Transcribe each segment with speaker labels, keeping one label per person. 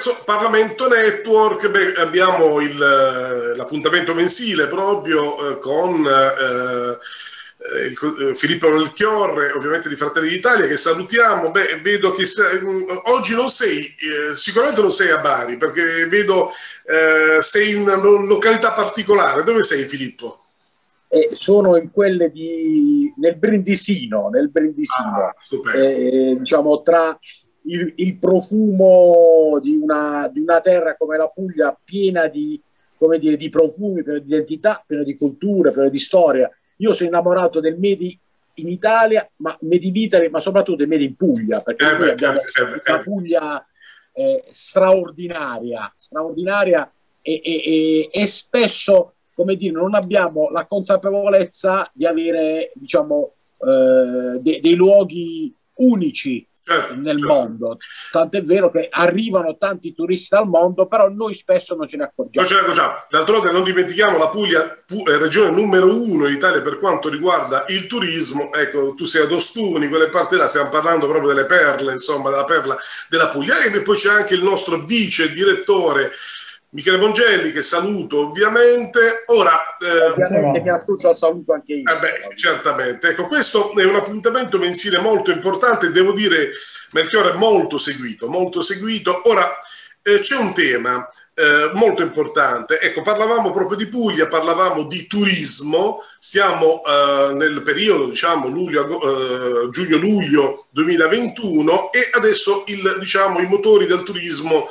Speaker 1: terzo, Parlamento Network, beh, abbiamo l'appuntamento mensile proprio con Filippo Melchiorre, ovviamente di Fratelli d'Italia, che salutiamo. Beh, vedo che oggi non sei, sicuramente non sei a Bari, perché vedo sei in una località particolare. Dove sei, Filippo?
Speaker 2: Sono in quelle nel Brindisino, diciamo tra il profumo di una terra come la Puglia, piena di, come dire, di profumi, piena di identità, piena di cultura, piena di storia. Io sono innamorato del Made in Italia, ma Made in Italy, ma soprattutto del Made in Puglia, perché noi abbiamo una Puglia straordinaria e spesso, come dire, non abbiamo la consapevolezza di avere, diciamo, dei luoghi unici nel mondo. Tant'è vero che arrivano tanti turisti dal mondo, però noi spesso non ce ne accorgiamo.
Speaker 1: D'altronde non dimentichiamo, la Puglia è regione numero 1 in Italia per quanto riguarda il turismo. Ecco, tu sei ad Ostuni, quelle parti là, stiamo parlando proprio delle perle, insomma, della perla della Puglia. E poi c'è anche il nostro vice direttore Michele Bongelli, che saluto ovviamente. Ora,
Speaker 2: ovviamente mi associo al saluto anche io.
Speaker 1: Certamente. Ecco, questo è un appuntamento mensile molto importante, devo dire, Melchiorre, molto seguito, molto seguito. Ora, c'è un tema molto importante. Ecco, parlavamo proprio di Puglia, parlavamo di turismo, stiamo nel periodo, diciamo, giugno-luglio 2021 e adesso diciamo, i motori del turismo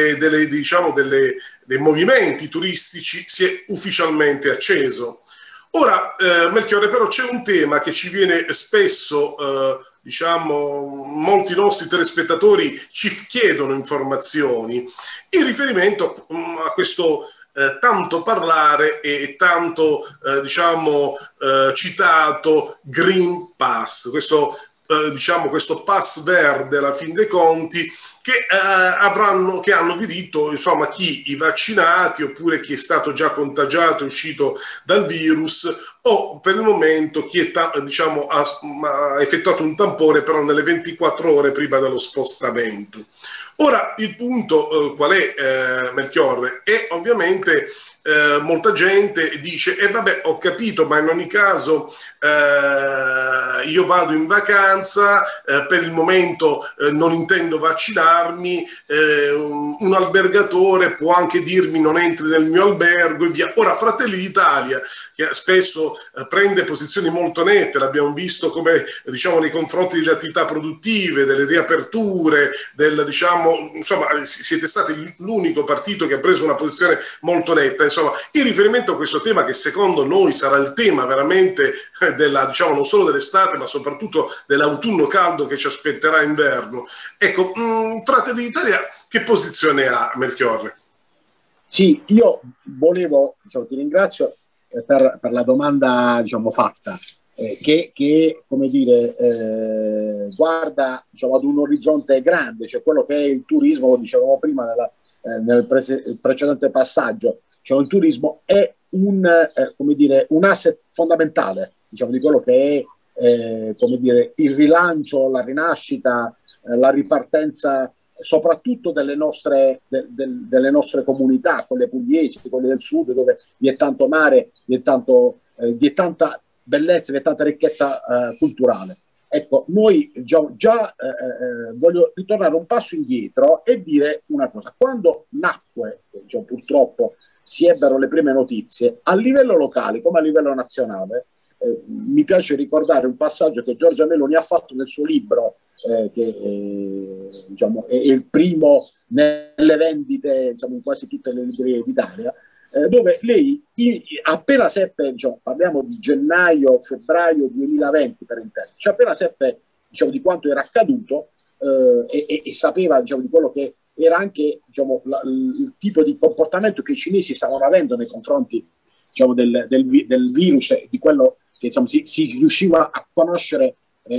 Speaker 1: dei movimenti turistici si è ufficialmente acceso. Ora, Melchiorre, però c'è un tema che ci viene spesso, diciamo, molti nostri telespettatori ci chiedono informazioni in riferimento a questo tanto parlare e tanto, diciamo, citato Green Pass, diciamo, questo pass verde alla fin dei conti, che hanno diritto, insomma, chi i vaccinati oppure chi è stato già contagiato e uscito dal virus, o per il momento chi è, diciamo, ha effettuato un tampone però nelle 24 ore prima dello spostamento. Ora, il punto qual è, Melchiorre? E ovviamente molta gente dice, vabbè, ho capito, ma in ogni caso io vado in vacanza, per il momento non intendo vaccinarmi, un albergatore può anche dirmi non entri nel mio albergo e via. Ora, Fratelli d'Italia, che spesso prende posizioni molto nette, l'abbiamo visto come, diciamo, nei confronti delle attività produttive, delle riaperture, diciamo, insomma, siete stati l'unico partito che ha preso una posizione molto netta. Insomma, in riferimento a questo tema, che secondo noi sarà il tema veramente diciamo, non solo dell'estate, ma soprattutto dell'autunno caldo che ci aspetterà inverno. Ecco, Fratelli d'Italia che posizione ha, Melchiorre?
Speaker 2: Sì, io volevo, diciamo, ti ringrazio per la domanda, diciamo, fatta, che come dire, guarda, diciamo, ad un orizzonte grande, cioè quello che è il turismo, lo dicevamo prima nel precedente passaggio, cioè il turismo è come dire, un asset fondamentale, diciamo, di quello che è come dire, il rilancio, la rinascita, la ripartenza soprattutto delle nostre comunità, quelle pugliesi, quelle del sud, dove vi è tanto mare, vi è tanta bellezza, vi è tanta ricchezza culturale. Ecco, noi già voglio ritornare un passo indietro e dire una cosa. Quando nacque, diciamo, purtroppo si ebbero le prime notizie, a livello locale come a livello nazionale, mi piace ricordare un passaggio che Giorgia Meloni ha fatto nel suo libro, che diciamo, è il primo nelle vendite, insomma, in quasi tutte le librerie d'Italia, dove lei appena seppe, diciamo, parliamo di gennaio-febbraio 2020 per intero, cioè appena seppe, diciamo, di quanto era accaduto e sapeva, diciamo, di quello che era anche, diciamo, il tipo di comportamento che i cinesi stavano avendo nei confronti, diciamo, del virus e di quello che, insomma, si riusciva a conoscere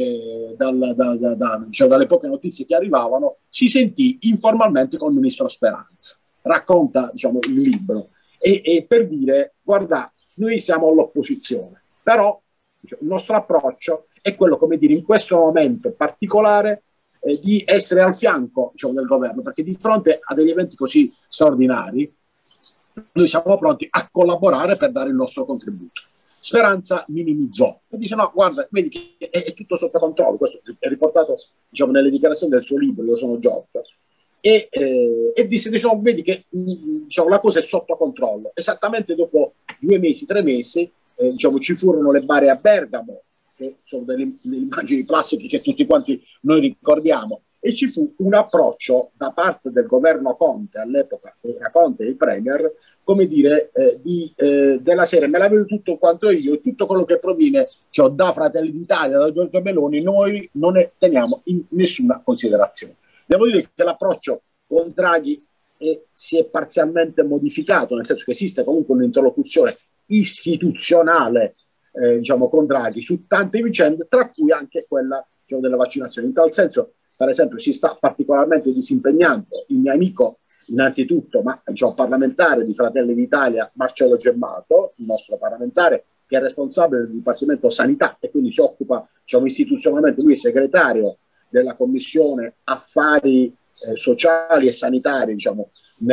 Speaker 2: diciamo, dalle poche notizie che arrivavano, si sentì informalmente con il ministro Speranza. Racconta, diciamo, il libro e per dire: guarda, noi siamo all'opposizione, però, diciamo, il nostro approccio è quello, come dire, in questo momento particolare di essere al fianco, diciamo, del governo, perché di fronte a degli eventi così straordinari noi siamo pronti a collaborare per dare il nostro contributo. Speranza minimizzò e dice: no, guarda, vedi che è tutto sotto controllo. Questo è riportato, diciamo, nelle dichiarazioni del suo libro Io sono Giorgio, e disse, diciamo, vedi che diciamo, la cosa è sotto controllo. Esattamente dopo 2 mesi, 3 mesi, diciamo, ci furono le bare a Bergamo, che sono delle immagini classiche che tutti quanti noi ricordiamo, e ci fu un approccio da parte del governo Conte, all'epoca era Conte il premier, come dire, della serie: me l'avevo tutto quanto io, e tutto quello che proviene, cioè, da Fratelli d'Italia, da Giorgia Meloni, noi non ne teniamo in nessuna considerazione. Devo dire che l'approccio con Draghi si è parzialmente modificato, nel senso che esiste comunque un'interlocuzione istituzionale, diciamo, con Draghi su tante vicende, tra cui anche quella, diciamo, della vaccinazione. In tal senso, per esempio, si sta particolarmente disimpegnando il mio amico, innanzitutto, ma diciamo, parlamentare di Fratelli d'Italia, Marcello Gemmato, il nostro parlamentare, che è responsabile del Dipartimento Sanità e quindi si occupa, diciamo, istituzionalmente, lui è segretario della Commissione Affari Sociali e Sanitari, diciamo,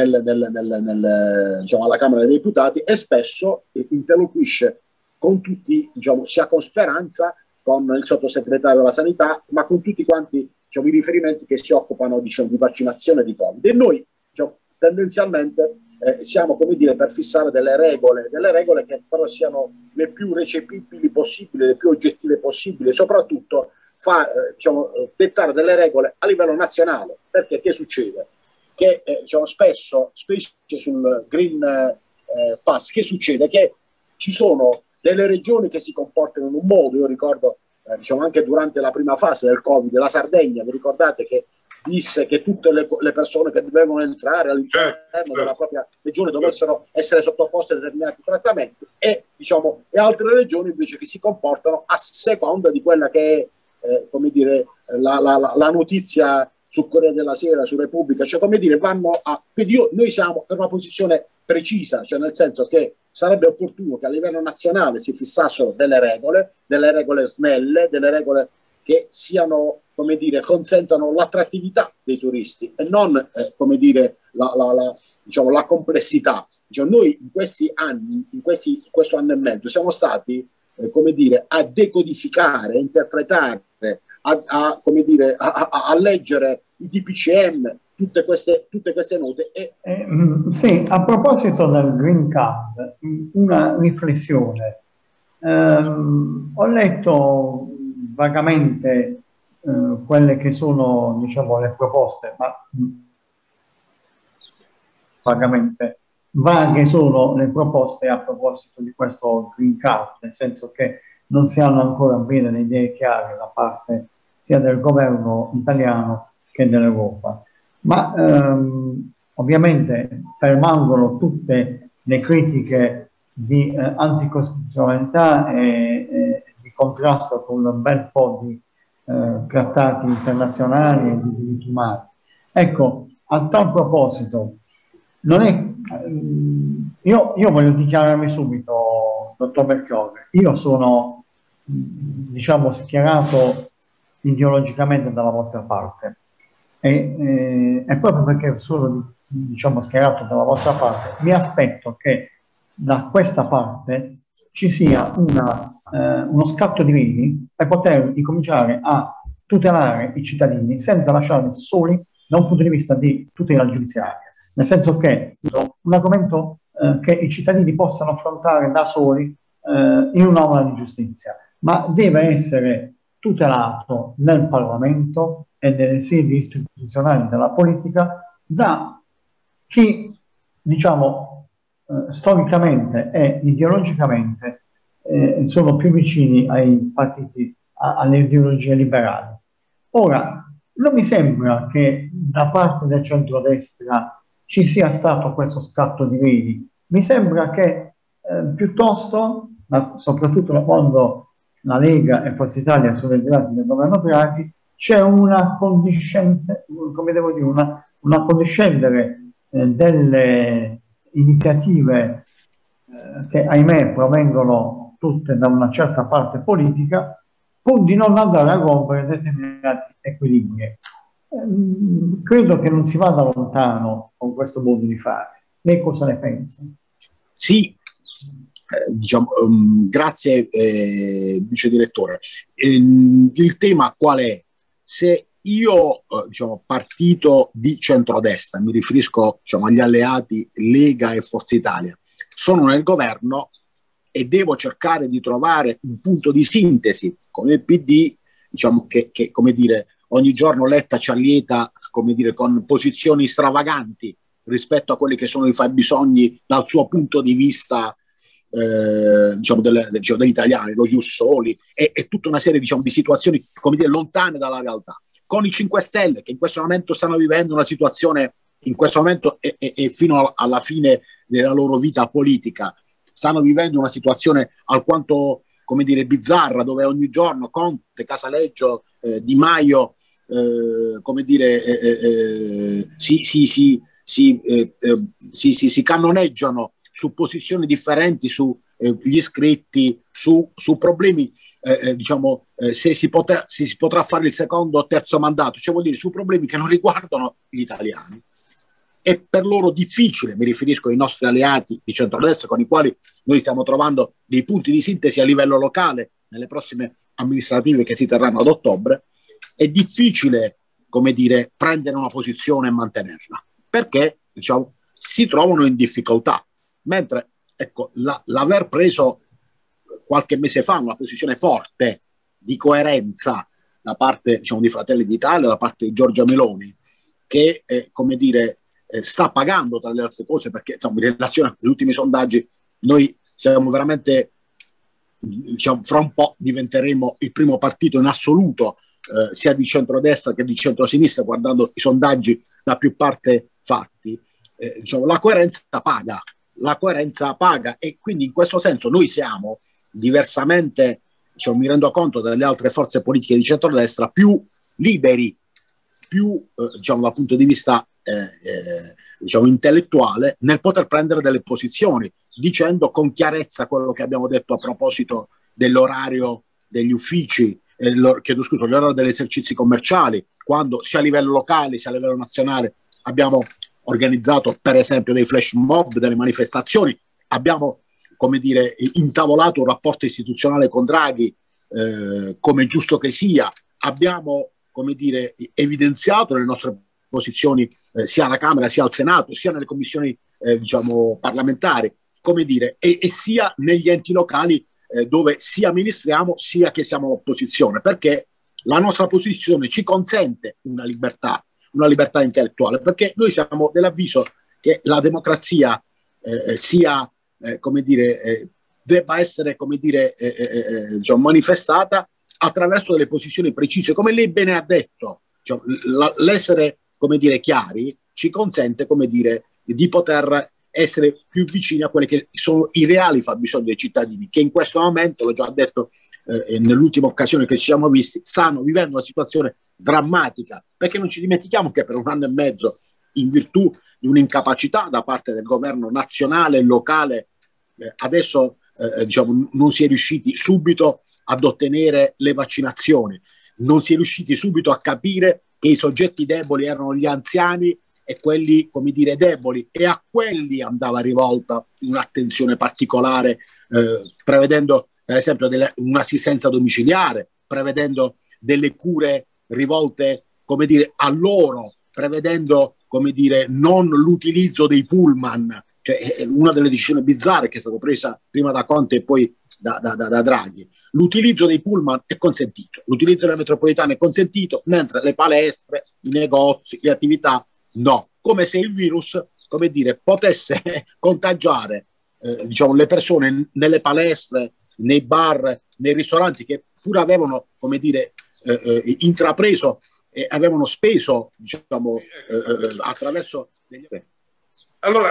Speaker 2: diciamo, alla Camera dei Deputati, e spesso interloquisce con tutti, diciamo, sia con Speranza, con il sottosegretario della Sanità, ma con tutti quanti, diciamo, i riferimenti che si occupano, diciamo, di vaccinazione di Covid. E noi, diciamo, tendenzialmente siamo, come dire, per fissare delle regole che però siano le più recepibili possibili, le più oggettive possibili, e soprattutto diciamo, dettare delle regole a livello nazionale. Perché che succede? Che diciamo, spesso, specie sul Green Pass, che succede? Che ci sono delle regioni che si comportano in un modo. Io ricordo, diciamo, anche durante la prima fase del Covid, la Sardegna, vi ricordate che disse che tutte le persone che dovevano entrare all'interno della propria regione dovessero essere sottoposte a determinati trattamenti, e, diciamo, e altre regioni invece che si comportano a seconda di quella che è, come dire, la notizia su Corriere della Sera, su Repubblica, cioè, come dire, vanno a... Quindi noi siamo per una posizione precisa, cioè nel senso che sarebbe opportuno che a livello nazionale si fissassero delle regole snelle, delle regole che siano, come dire, consentano l'attrattività dei turisti e non, come dire, diciamo, la complessità. Cioè, noi in questi anni, in questo anno e mezzo, siamo stati, come dire, a decodificare, a interpretare, come dire, a leggere i DPCM, tutte queste note.
Speaker 3: Sì, a proposito del Green Card, una riflessione. Ho letto vagamente quelle che sono, diciamo, le proposte, ma vagamente vaghe sono le proposte a proposito di questo Green Card, nel senso che non si hanno ancora bene le idee chiare da parte sia del governo italiano che dell'Europa. Ma ovviamente permangono tutte le critiche di anticostituzionalità e di contrasto con un bel po' di trattati internazionali e di diritti umani. Ecco, a tal proposito, non è, io voglio dichiararmi subito, dottor Melchiorre, io sono, diciamo, schierato ideologicamente dalla vostra parte, e proprio perché sono, diciamo, schierato dalla vostra parte, mi aspetto che da questa parte ci sia uno scatto di veli per poter incominciare a tutelare i cittadini senza lasciarli soli da un punto di vista di tutela giudiziaria, nel senso che un argomento che i cittadini possano affrontare da soli in un'aula di giustizia, ma deve essere tutelato nel Parlamento e nelle sedi istituzionali della politica da chi, diciamo, storicamente e ideologicamente sono più vicini ai partiti, alle ideologie liberali. Ora, non mi sembra che da parte del centrodestra ci sia stato questo scatto di veli. Mi sembra che piuttosto, soprattutto quando la Lega e Forza Italia sono entrati nel governo Draghi, c'è una condiscendere, come devo dire, una condiscendere delle iniziative che, ahimè, provengono tutte da una certa parte politica, pur di non andare a rompere determinati equilibri. credo che non si vada lontano con questo modo di fare. Lei cosa ne pensa?
Speaker 2: Sì, diciamo, grazie vice direttore. Il tema qual è? Se io, diciamo, partito di centrodestra, mi riferisco, diciamo, agli alleati Lega e Forza Italia, sono nel governo e devo cercare di trovare un punto di sintesi con il PD, diciamo, che come dire, ogni giorno Letta ci allieta, come dire, con posizioni stravaganti rispetto a quelli che sono i fabbisogni dal suo punto di vista, diciamo, degli italiani, lo Ius Soli e tutta una serie, diciamo, di situazioni, come dire, lontane dalla realtà. Con i 5 Stelle, che in questo momento stanno vivendo una situazione, in questo momento e fino alla fine della loro vita politica, stanno vivendo una situazione alquanto, come dire, bizzarra, dove ogni giorno Conte, Casaleggio, Di Maio, come dire, si cannoneggiano su posizioni differenti, su gli iscritti, su problemi, diciamo, se si potrà fare il secondo o terzo mandato, cioè vuol dire su problemi che non riguardano gli italiani. È per loro difficile, mi riferisco ai nostri alleati di centrodestra con i quali noi stiamo trovando dei punti di sintesi a livello locale nelle prossime amministrative che si terranno ad ottobre, è difficile, come dire, prendere una posizione e mantenerla, perché, diciamo, si trovano in difficoltà. Mentre, ecco, l'aver preso qualche mese fa una posizione forte di coerenza da parte, diciamo, di Fratelli d'Italia, da parte di Giorgia Meloni, che, come dire, sta pagando tra le altre cose, perché, insomma, in relazione agli ultimi sondaggi noi siamo veramente, diciamo, fra un po' diventeremo il primo partito in assoluto, sia di centrodestra che di centrosinistra, guardando i sondaggi da più parte fatti. Diciamo, la coerenza paga, e quindi in questo senso noi siamo, diversamente, diciamo, mi rendo conto, dalle altre forze politiche di centrodestra, più liberi, più, diciamo, dal punto di vista diciamo, intellettuale, nel poter prendere delle posizioni, dicendo con chiarezza quello che abbiamo detto a proposito dell'orario degli uffici, chiedo scusa, l'orario degli esercizi commerciali, quando sia a livello locale sia a livello nazionale abbiamo organizzato, per esempio, dei flash mob, delle manifestazioni, abbiamo, come dire, intavolato un rapporto istituzionale con Draghi, come giusto che sia, abbiamo, come dire, evidenziato le nostre posizioni sia alla Camera sia al Senato, sia nelle commissioni diciamo, parlamentari, come dire, e sia negli enti locali dove sia amministriamo sia che siamo all'opposizione, perché la nostra posizione ci consente una libertà intellettuale, perché noi siamo dell'avviso che la democrazia sia, come dire, debba essere, come dire, diciamo, manifestata attraverso delle posizioni precise, come lei bene ha detto, cioè, l'essere, come dire, chiari ci consente, come dire, di poter essere più vicini a quelli che sono i reali fabbisogni dei cittadini, che in questo momento, l'ho già detto nell'ultima occasione che ci siamo visti, stanno vivendo una situazione drammatica, perché non ci dimentichiamo che per 1 anno e mezzo, in virtù di un'incapacità da parte del governo nazionale e locale, adesso diciamo, non si è riusciti subito ad ottenere le vaccinazioni, non si è riusciti subito a capire che i soggetti deboli erano gli anziani e quelli, come dire, deboli, e a quelli andava rivolta un'attenzione particolare, prevedendo per esempio un'assistenza domiciliare, prevedendo delle cure rivolte, come dire, a loro, prevedendo, come dire, non l'utilizzo dei pullman, cioè una delle decisioni bizzarre che è stata presa prima da Conte e poi da Draghi. L'utilizzo dei pullman è consentito, l'utilizzo delle metropolitane è consentito, mentre le palestre, i negozi, le attività no, come se il virus, come dire, potesse contagiare diciamo, le persone nelle palestre, nei bar, nei ristoranti, che pure avevano, come dire, intrapreso e avevano speso, diciamo, attraverso degli...
Speaker 1: Allora,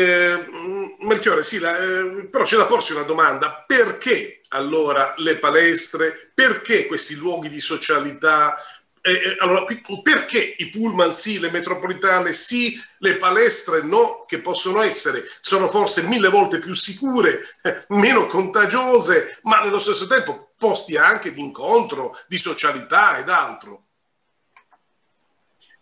Speaker 1: Melchiorre, sì, però c'è da porsi una domanda: perché allora le palestre, perché questi luoghi di socialità, allora, perché i pullman sì, le metropolitane sì, le palestre no, che possono essere, sono forse 1000 volte più sicure, meno contagiose, ma nello stesso tempo posti anche di incontro, di socialità ed altro?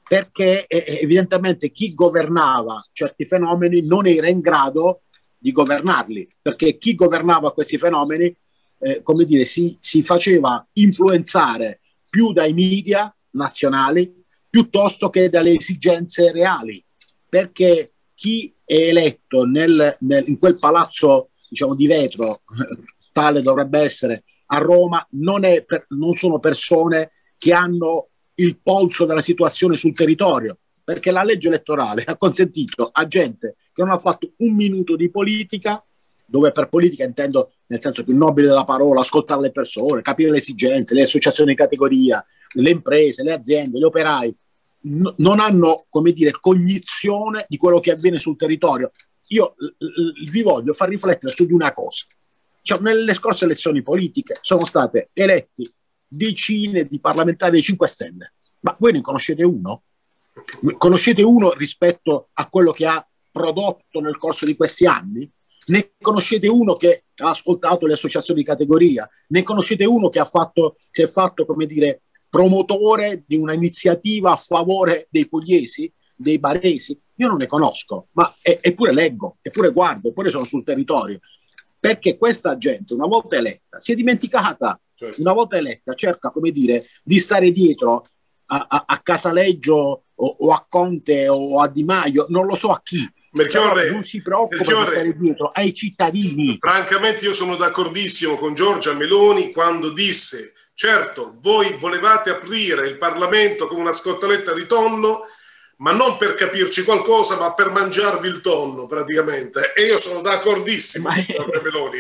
Speaker 2: perché evidentemente chi governava certi fenomeni non era in grado di governarli, perché chi governava questi fenomeni, come dire, si faceva influenzare più dai media nazionali piuttosto che dalle esigenze reali, perché chi è eletto in quel palazzo, diciamo, di vetro, tale dovrebbe essere a Roma, non sono persone che hanno il polso della situazione sul territorio, perché la legge elettorale ha consentito a gente che non ha fatto un minuto di politica, dove per politica intendo nel senso più nobile della parola, ascoltare le persone, capire le esigenze, le associazioni di categoria, le imprese, le aziende, gli operai, non hanno, come dire, cognizione di quello che avviene sul territorio. Io vi voglio far riflettere su di una cosa. Cioè, nelle scorse elezioni politiche sono state eletti decine di parlamentari dei 5 Stelle, ma voi ne conoscete uno? Conoscete uno rispetto a quello che ha prodotto nel corso di questi anni? Ne conoscete uno che ha ascoltato le associazioni di categoria? Ne conoscete uno che si è fatto, come dire, promotore di una iniziativa a favore dei pugliesi, dei baresi? Io non ne conosco, ma eppure leggo, eppure guardo, eppure sono sul territorio, perché questa gente una volta eletta si è dimenticata, una volta eletta cerca, come dire, di stare dietro a Casaleggio o a Conte o a Di Maio, non lo so a chi.
Speaker 1: Melchiorre,
Speaker 2: non si preoccupa di stare dietro ai cittadini.
Speaker 1: Francamente io sono d'accordissimo con Giorgia Meloni quando disse: certo, voi volevate aprire il Parlamento come una scotoletta di tonno, ma non per capirci qualcosa, ma per mangiarvi il tonno, praticamente. E io sono d'accordissimo con Giorgia Meloni.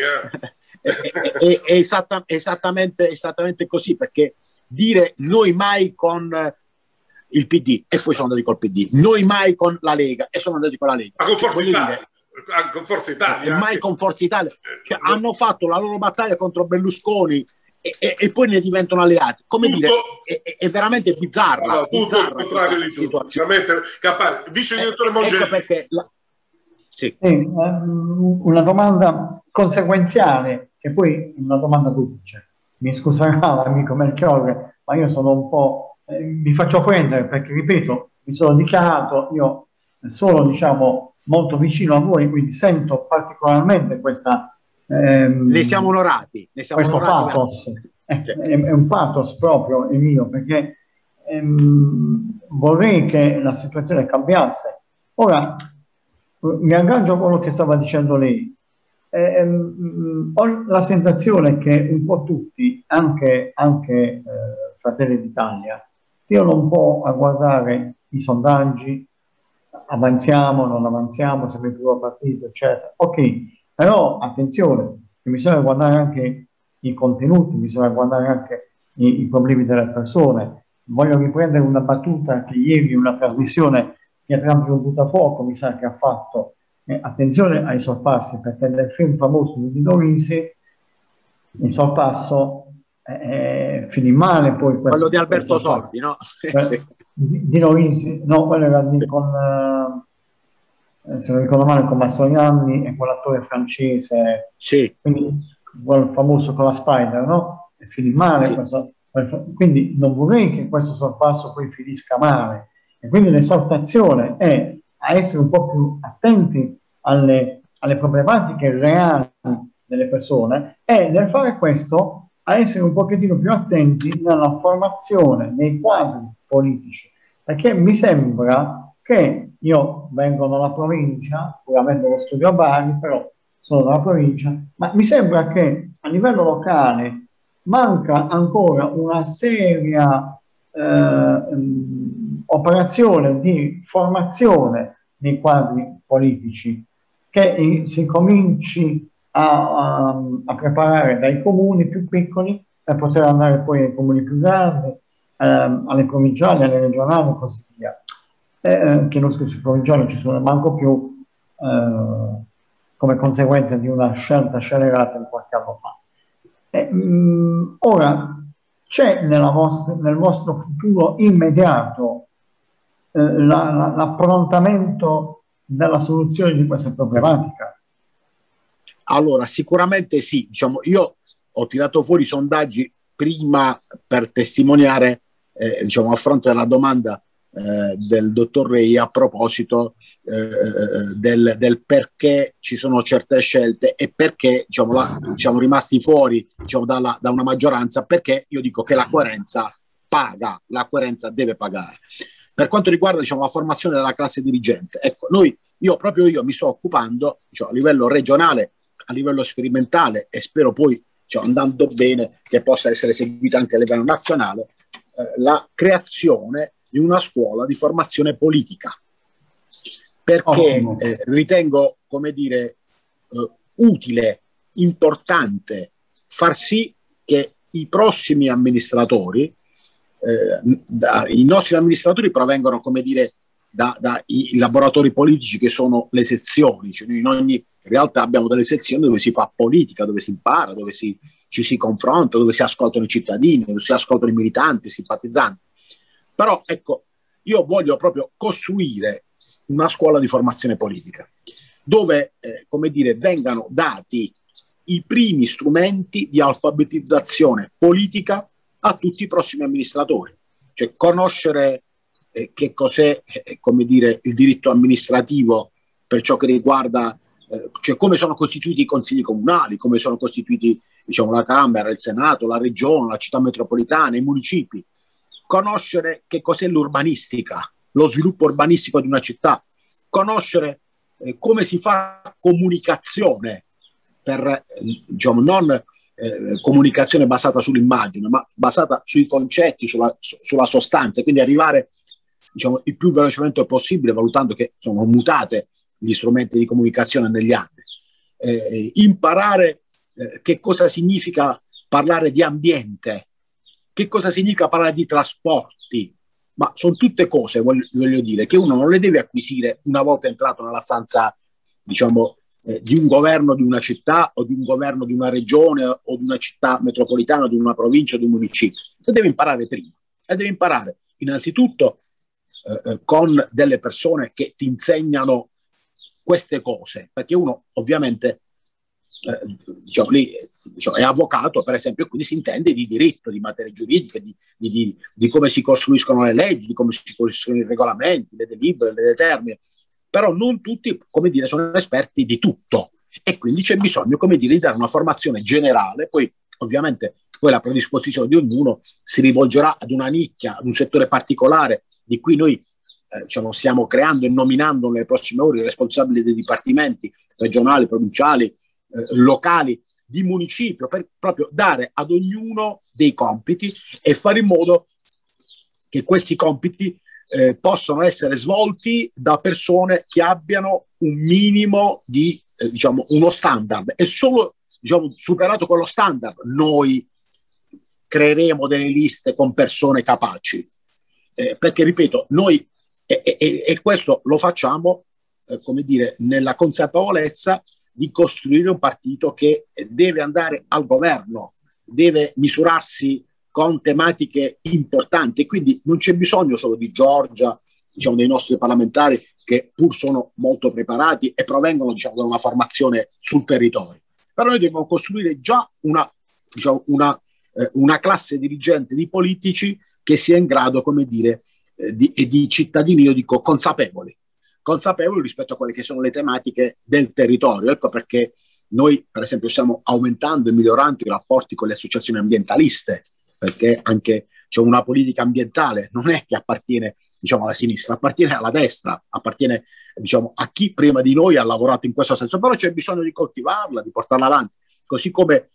Speaker 2: È esattamente così, perché dire noi mai con il PD e poi sono andati col PD, noi mai con la Lega e sono andati con la Lega.
Speaker 1: Ma con Forza Italia. Con Forza Italia.
Speaker 2: Mai con Forza Italia. Cioè, hanno fatto la loro battaglia contro Berlusconi e poi ne diventano alleati. Come
Speaker 1: tutto,
Speaker 2: dire, è veramente bizzarra.
Speaker 1: No, tutto il contrario di tutto. Vice direttore Mongelli.
Speaker 2: Ecco perché
Speaker 3: sì, una domanda conseguenziale e poi una domanda duplice. Mi scuserà l'amico Melchiorre, ma io sono un po'... mi faccio prendere perché, ripeto, mi sono dichiarato, io sono, diciamo, molto vicino a voi, quindi sento particolarmente questa...
Speaker 2: ne siamo onorati.
Speaker 3: Questo pathos, è un pathos proprio il mio, perché vorrei che la situazione cambiasse. Ora, mi aggancio a quello che stava dicendo lei. Ho la sensazione che un po' tutti, anche Fratelli d'Italia, stiano un po' a guardare i sondaggi, avanziamo, non avanziamo, siamo il primo partito, eccetera. Ok, però attenzione, che bisogna guardare anche i contenuti, bisogna guardare anche i problemi delle persone. Voglio riprendere una battuta che ieri una trasmissione che ha tramutato fuoco, mi sa che ha fatto. Attenzione ai sorpassi, perché nel film famoso di Dino Risi il sorpasso finì male. Poi
Speaker 2: quello di Alberto Sordi, no?
Speaker 3: Dino Risi, no, quello era con se non ricordo male, con Mastroianni e quell'attore francese,
Speaker 2: sì.
Speaker 3: Quindi quel famoso con la Spider, no? E finì male, sì. Quindi non vorrei che questo sorpasso poi finisca male, e quindi l'esortazione è a essere un po' più attenti alle problematiche reali delle persone, e nel fare questo a essere un pochettino più attenti nella formazione dei quadri politici, perché mi sembra che io vengo dalla provincia, pur avendo lo studio a Bari, però sono dalla provincia, ma mi sembra che a livello locale manca ancora una seria operazione di formazione dei quadri politici, che si cominci a preparare dai comuni più piccoli per poter andare poi ai comuni più grandi, alle provinciali, alle regionali e così via. Che non sui provinciali ci sono manco più come conseguenza di una scelta scellerata di qualche anno fa. Ora c'è nel vostro futuro immediato l'approntamento della soluzione di questa problematica?
Speaker 2: Allora, sicuramente sì. Diciamo, io ho tirato fuori i sondaggi prima per testimoniare, diciamo, a fronte della domanda del dottor Rei a proposito del perché ci sono certe scelte e perché siamo rimasti fuori da una maggioranza, perché io dico che la coerenza paga, la coerenza deve pagare. Per quanto riguarda la formazione della classe dirigente, ecco, io mi sto occupando a livello regionale, a livello sperimentale, e spero poi, andando bene, che possa essere seguita anche a livello nazionale, la creazione di una scuola di formazione politica, perché ritengo, utile, importante far sì che i prossimi amministratori, i nostri amministratori provengono, dai laboratori politici che sono le sezioni, cioè noi in ogni realtà abbiamo delle sezioni dove si fa politica, dove si impara, dove ci si confronta, dove si ascoltano i cittadini, dove si ascoltano i militanti, i simpatizzanti. Però ecco, io voglio proprio costruire una scuola di formazione politica dove vengano dati i primi strumenti di alfabetizzazione politica a tutti i prossimi amministratori, cioè conoscere che cos'è il diritto amministrativo per ciò che riguarda come sono costituiti i consigli comunali, come sono costituiti la Camera, il Senato, la Regione, la città metropolitana, i municipi, conoscere che cos'è l'urbanistica, lo sviluppo urbanistico di una città, conoscere come si fa comunicazione per non comunicazione basata sull'immagine, ma basata sui concetti, sulla sostanza, quindi arrivare il più velocemente possibile, valutando che sono mutate gli strumenti di comunicazione negli anni, imparare che cosa significa parlare di ambiente, che cosa significa parlare di trasporti, ma sono tutte cose, voglio dire, che uno non le deve acquisire una volta entrato nella stanza, di un governo di una città o di un governo di una regione o di una città metropolitana, di una provincia o di un municipio. Le deve imparare prima, e deve imparare innanzitutto con delle persone che ti insegnano queste cose, perché uno ovviamente è avvocato, per esempio, quindi si intende di diritto, di materie giuridiche, di come si costruiscono le leggi, di come si costruiscono i regolamenti, le delibere, le determine, però non tutti, sono esperti di tutto, e quindi c'è bisogno, di dare una formazione generale. Poi ovviamente la predisposizione di ognuno si rivolgerà ad una nicchia, ad un settore particolare, di cui noi stiamo creando e nominando nelle prossime ore i responsabili dei dipartimenti regionali, provinciali, locali, di municipio, per proprio dare ad ognuno dei compiti e fare in modo che questi compiti possono essere svolti da persone che abbiano un minimo di uno standard, e solo superato quello standard noi creeremo delle liste con persone capaci, perché ripeto, noi e questo lo facciamo nella consapevolezza di costruire un partito che deve andare al governo, deve misurarsi con tematiche importanti, quindi non c'è bisogno solo di Giorgia, dei nostri parlamentari, che pur sono molto preparati e provengono da una formazione sul territorio, però noi dobbiamo costruire già una classe dirigente di politici che sia in grado, di cittadini, io dico consapevoli rispetto a quelle che sono le tematiche del territorio. Ecco perché noi, per esempio, stiamo aumentando e migliorando i rapporti con le associazioni ambientaliste, perché anche una politica ambientale non è che appartiene alla sinistra, appartiene alla destra, appartiene a chi prima di noi ha lavorato in questo senso, però c'è bisogno di coltivarla, di portarla avanti, così come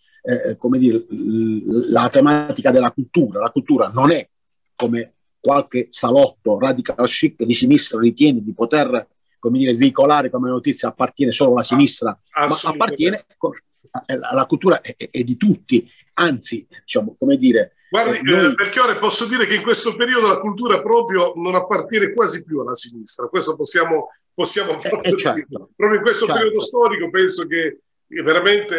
Speaker 2: la tematica della cultura. La cultura non è come qualche salotto radical chic di sinistra ritiene di poter veicolare come notizia, appartiene solo alla sinistra, ma appartiene, la cultura è di tutti, anzi
Speaker 1: guardi, Melchiorre, posso dire che in questo periodo la cultura proprio non appartiene quasi più alla sinistra, questo possiamo proprio
Speaker 2: certo,
Speaker 1: proprio in questo periodo storico penso che veramente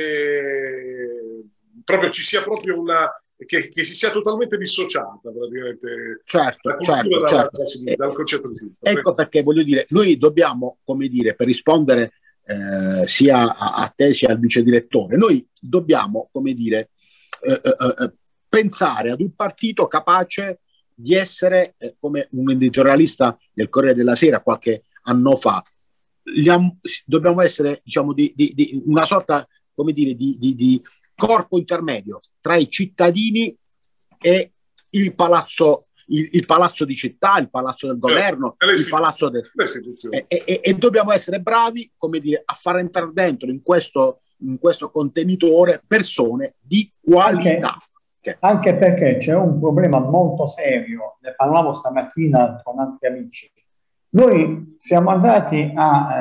Speaker 1: proprio ci sia proprio che si sia totalmente dissociata praticamente
Speaker 2: certo.
Speaker 1: dal concetto di sinistra.
Speaker 2: Ecco perché voglio dire, noi dobbiamo, per rispondere sia a te sia al vice direttore, noi dobbiamo, pensare ad un partito capace di essere, come un editorialista del Corriere della Sera qualche anno fa, dobbiamo essere, diciamo, di una sorta, come dire, di corpo intermedio tra i cittadini e il palazzo di città, il palazzo del governo, il palazzo del... E dobbiamo essere bravi, come dire, a far entrare dentro in questo contenitore persone di qualità.
Speaker 3: Anche perché c'è un problema molto serio, ne parlavo stamattina con altri amici. Noi siamo andati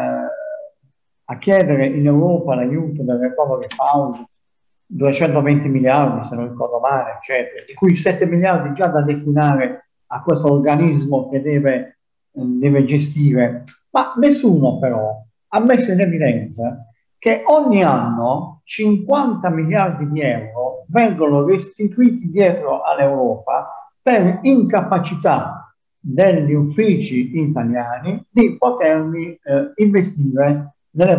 Speaker 3: a chiedere in Europa l'aiuto del Recovery Fund, 220 miliardi se non ricordo male, eccetera, di cui 7 miliardi già da destinare a questo organismo che deve gestire, ma nessuno però ha messo in evidenza che ogni anno 50 miliardi di euro vengono restituiti dietro all'Europa per incapacità degli uffici italiani di poterli investire nelle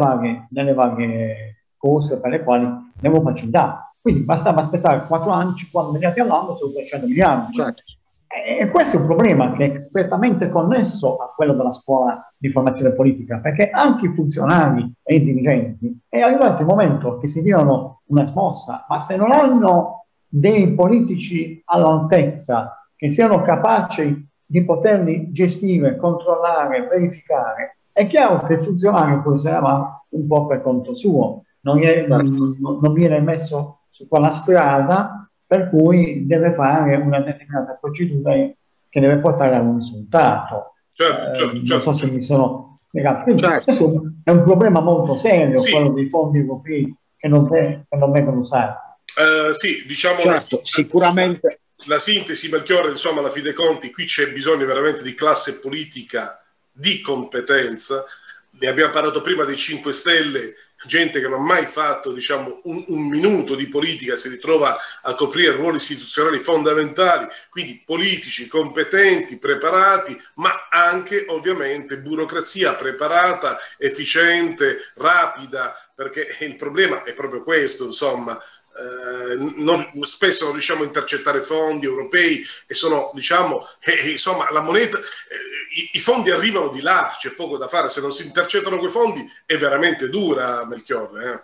Speaker 3: varie cose per le quali l'Europa ci dà. Quindi bastava aspettare 4 anni, 50 miliardi all'anno, sono 300 miliardi.
Speaker 2: Certo.
Speaker 3: E questo è un problema che è strettamente connesso a quello della scuola di formazione politica, perché anche i funzionari e i dirigenti è arrivato il momento che si diano una smossa, ma se non hanno dei politici all'altezza che siano capaci di poterli gestire, controllare, verificare, è chiaro che il funzionario poi se ne va un po' per conto suo, non viene messo su quella strada per cui deve fare una determinata procedura che deve portare a un risultato.
Speaker 1: Certo.
Speaker 3: Non so se mi sono spiegato. Quindi questo è un problema molto serio, sì, quello dei fondi europei che non vengono usati.
Speaker 1: Sì, diciamo,
Speaker 2: certo, sicuramente.
Speaker 1: La sintesi, Melchiorre, insomma, alla fine dei conti, qui c'è bisogno veramente di classe politica di competenza. Ne abbiamo parlato prima dei 5 Stelle, gente che non ha mai fatto, diciamo, un minuto di politica, si ritrova a coprire ruoli istituzionali fondamentali, quindi politici competenti, preparati, ma anche ovviamente burocrazia preparata, efficiente, rapida, perché il problema è proprio questo, insomma. Spesso non riusciamo a intercettare fondi europei e sono, diciamo, insomma, la moneta, i fondi arrivano di là, c'è poco da fare. Se non si intercettano quei fondi è veramente dura, Melchiorre.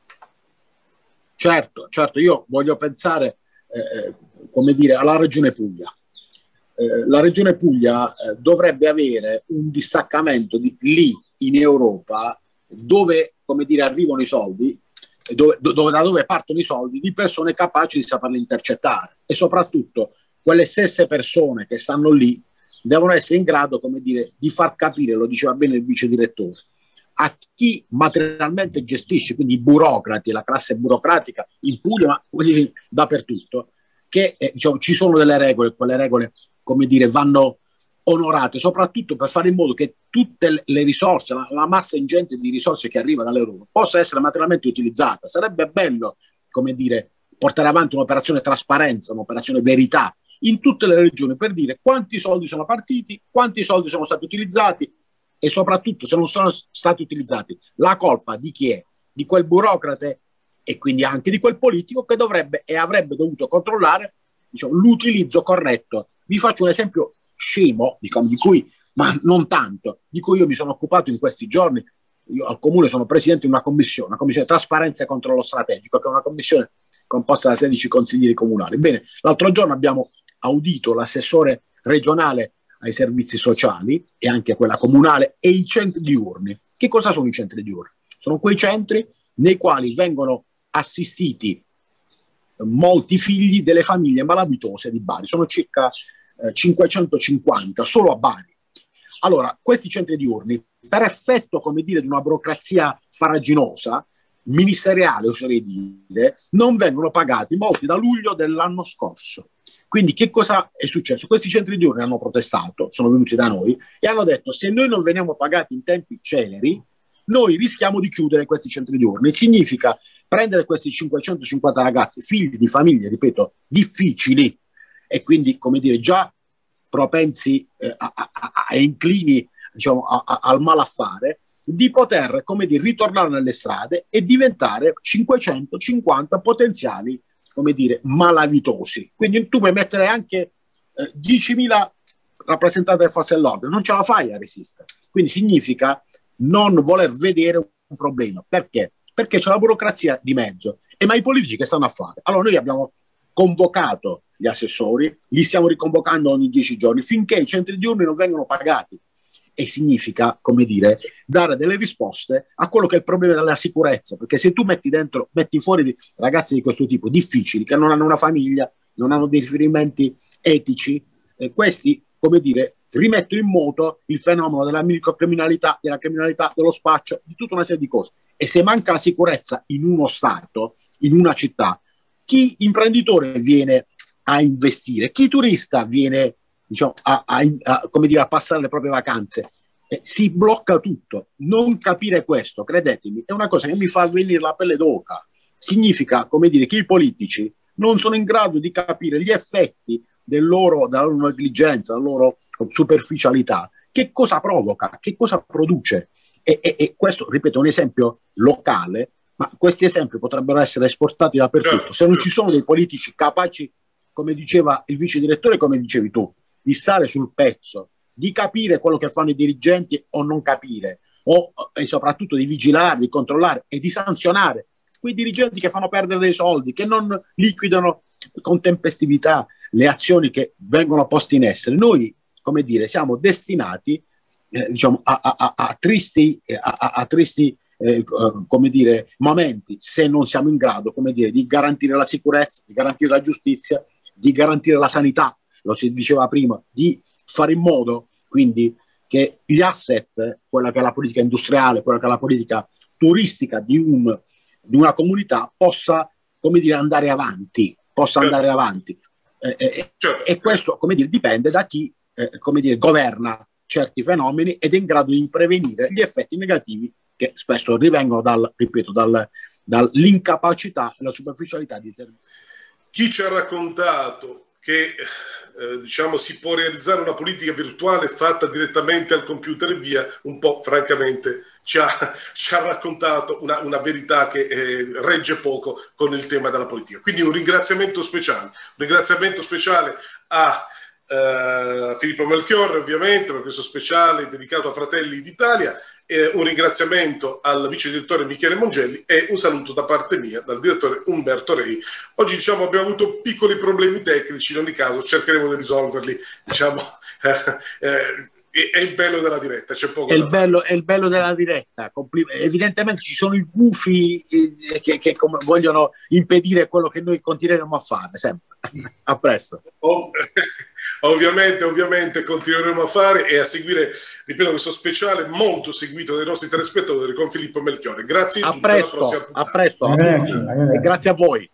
Speaker 2: Certo, io voglio pensare come dire, alla Regione Puglia. La Regione Puglia dovrebbe avere un distaccamento lì in Europa dove, come dire, arrivano i soldi, da dove partono i soldi, di persone capaci di saperli intercettare, e soprattutto quelle stesse persone che stanno lì devono essere in grado, come dire, di far capire, lo diceva bene il vice direttore, a chi materialmente gestisce, quindi i burocrati, la classe burocratica in Puglia, ma dappertutto, che diciamo, ci sono delle regole, quelle regole, come dire, vanno onorate, soprattutto per fare in modo che tutte le risorse, la massa ingente di risorse che arriva dall'Europa possa essere materialmente utilizzata. Sarebbe bello, come dire, portare avanti un'operazione trasparenza, un'operazione verità in tutte le regioni, per dire quanti soldi sono partiti, quanti soldi sono stati utilizzati, e soprattutto, se non sono stati utilizzati, la colpa di chi è? Di quel burocrate e quindi anche di quel politico che dovrebbe e avrebbe dovuto controllare, diciamo, l'utilizzo corretto. Vi faccio un esempio scemo, diciamo, di cui, ma non tanto, di cui io mi sono occupato in questi giorni. Io al Comune sono presidente di una commissione trasparenza e controllo strategico, che è una commissione composta da 16 consiglieri comunali. Bene, l'altro giorno abbiamo audito l'assessore regionale ai servizi sociali e anche quella comunale e i centri diurni. Che cosa sono i centri diurni? Sono quei centri nei quali vengono assistiti molti figli delle famiglie malavitose di Bari. Sono circa 550 solo a Bari. Allora, questi centri diurni, per effetto, come dire, di una burocrazia farraginosa, ministeriale, oserei dire, non vengono pagati, molti da luglio dell'anno scorso. Quindi che cosa è successo? Questi centri diurni hanno protestato, sono venuti da noi e hanno detto: se noi non veniamo pagati in tempi celeri, noi rischiamo di chiudere questi centri diurni. Significa prendere questi 550 ragazzi, figli di famiglie, ripeto, difficili, e quindi, come dire, già propensi e inclini, diciamo, al malaffare, di poter, come dire, ritornare nelle strade e diventare 550 potenziali, come dire, malavitosi. Quindi tu puoi mettere anche 10.000 rappresentanti delle forze dell'ordine, non ce la fai a resistere. Quindi significa non voler vedere un problema. Perché? Perché c'è la burocrazia di mezzo. E ma i politici che stanno a fare? Allora noi abbiamo convocato gli assessori, li stiamo riconvocando ogni 10 giorni finché i centri diurni non vengono pagati. E significa, come dire, dare delle risposte a quello che è il problema della sicurezza, perché se tu metti fuori ragazzi di questo tipo, difficili, che non hanno una famiglia, non hanno dei riferimenti etici, questi, come dire, rimettono in moto il fenomeno della microcriminalità, della criminalità, dello spaccio, di tutta una serie di cose. E se manca la sicurezza in uno stato, in una città, chi imprenditore viene a investire, chi turista viene, diciamo, come dire, a passare le proprie vacanze, si blocca tutto. Non capire questo, credetemi, è una cosa che mi fa venire la pelle d'oca. Significa, come dire, che i politici non sono in grado di capire gli effetti della loro negligenza, della loro superficialità, che cosa provoca, che cosa produce. E questo, ripeto, è un esempio locale, ma questi esempi potrebbero essere esportati dappertutto. Se non ci sono dei politici capaci, come diceva il vice direttore, come dicevi tu, di stare sul pezzo, di capire quello che fanno i dirigenti o non capire, e soprattutto di vigilare, di controllare e di sanzionare quei dirigenti che fanno perdere dei soldi, che non liquidano con tempestività le azioni che vengono poste in essere. Noi, come dire, siamo destinati diciamo, a tristi come dire, momenti, se non siamo in grado, come dire, di garantire la sicurezza, di garantire la giustizia, di garantire la sanità, lo si diceva prima, di fare in modo quindi che gli asset, quella che è la politica industriale, quella che è la politica turistica di una comunità possa, come dire, andare avanti, andare avanti. E questo, come dire, dipende da chi, come dire, governa certi fenomeni ed è in grado di prevenire gli effetti negativi che spesso rivengono dall'incapacità e la superficialità di determinare.
Speaker 1: Chi ci ha raccontato che diciamo si può realizzare una politica virtuale fatta direttamente al computer e via, un po' francamente ci ha raccontato una verità che regge poco con il tema della politica. Quindi un ringraziamento speciale a Filippo Melchiorre, ovviamente, per questo speciale dedicato a Fratelli d'Italia. Un ringraziamento al vice direttore Michele Mongelli e un saluto da parte mia dal direttore Umberto Rei. Oggi, diciamo, abbiamo avuto piccoli problemi tecnici, in ogni caso cercheremo di risolverli, diciamo. È il bello della diretta, c'è poco da fare. È il bello della diretta.
Speaker 2: Evidentemente ci sono i gufi che vogliono impedire quello che noi continueremo a fare sempre. A presto.
Speaker 1: Ovviamente continueremo a fare e a seguire, ripeto, questo speciale molto seguito dai nostri telespettatori con Filippo Melchiorre. Grazie a tutti, alla prossima puntata.
Speaker 2: A presto. E grazie a voi.